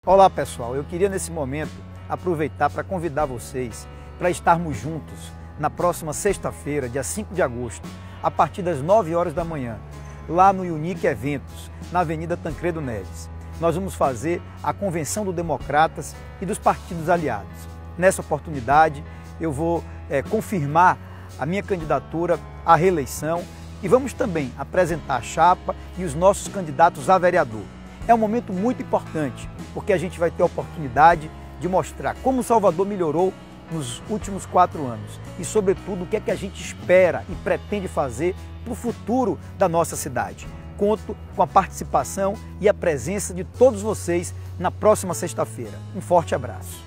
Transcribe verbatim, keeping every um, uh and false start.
Olá pessoal, eu queria nesse momento aproveitar para convidar vocês para estarmos juntos na próxima sexta-feira, dia cinco de agosto, a partir das nove horas da manhã, lá no Unique Eventos, na Avenida Tancredo Neves. Nós vamos fazer a Convenção dos Democratas e dos partidos aliados. Nessa oportunidade, eu vou é, confirmar a minha candidatura à reeleição e vamos também apresentar a chapa e os nossos candidatos a vereador. É um momento muito importante, porque a gente vai ter a oportunidade de mostrar como Salvador melhorou nos últimos quatro anos e, sobretudo, o que é que a gente espera e pretende fazer para o futuro da nossa cidade. Conto com a participação e a presença de todos vocês na próxima sexta-feira. Um forte abraço.